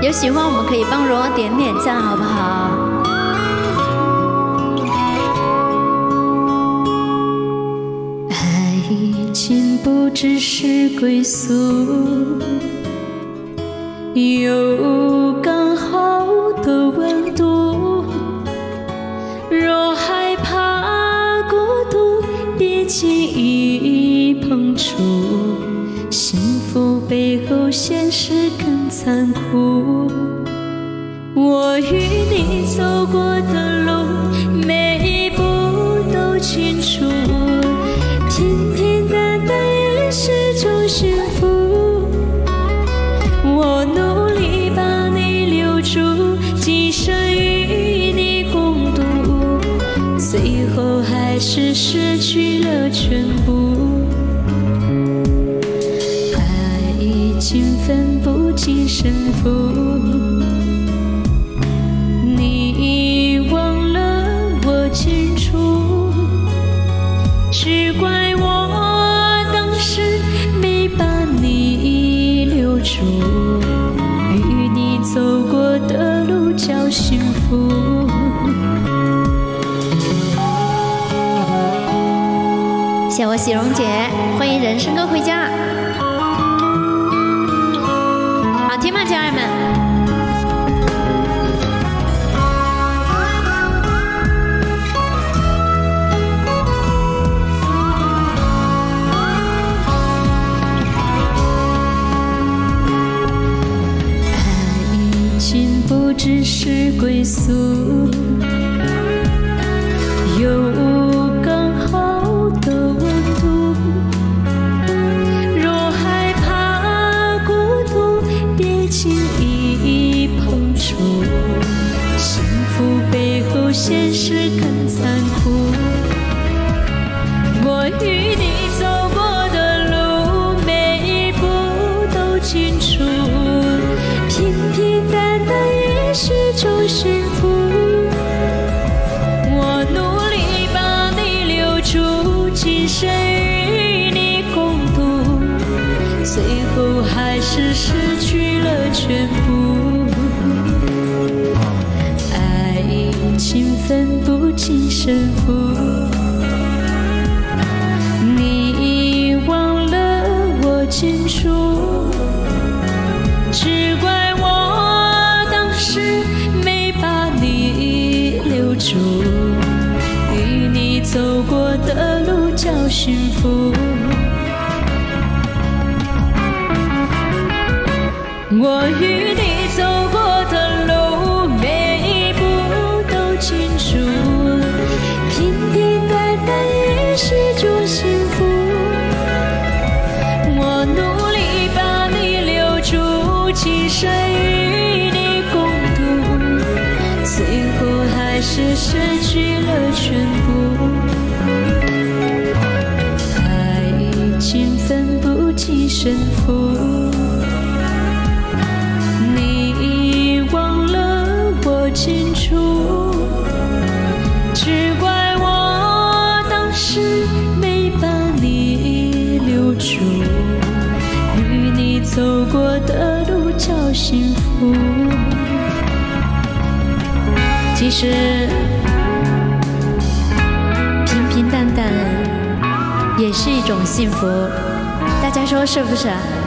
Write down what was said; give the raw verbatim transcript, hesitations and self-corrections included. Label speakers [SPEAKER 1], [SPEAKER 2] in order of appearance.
[SPEAKER 1] 有喜欢我们可以帮柔点点赞，好不好？爱情不只是归宿，有刚好的温度。若害怕孤独，别轻易碰触。幸福背后，现实更残酷。我与你走过的路，每一步都清楚。平平淡淡也是种幸福。我努力把你留住，今生与你共度，最后还是失去了全部。爱情分不清胜负，你忘了我清楚，只怪我当时没把你留住。与你走过的路叫幸福。谢谢我喜蓉姐，欢迎人生哥回家。好听吗，家人们？爱情不只是归宿，有刚好的温度。若害怕孤独，别轻易碰触。幸福背后，现实更残酷。我与你走过的路，每一步都清楚。平平淡淡也是种幸福。我努力把你留住，今生与你共度，最后还是失去了全部。爱情分不清胜负，你忘了我清楚，只怪我当时没把你留住。与你走过的路叫幸福。我与你走过的路，每一步都清楚。平平淡淡也是种幸福。我努力把你留住，今生与你共度，最后还是失去了全部。爱情分不清胜负。清楚，只怪我当时没把你留住。与你走过的路叫幸福。其实平平淡淡也是一种幸福，大家说是不是？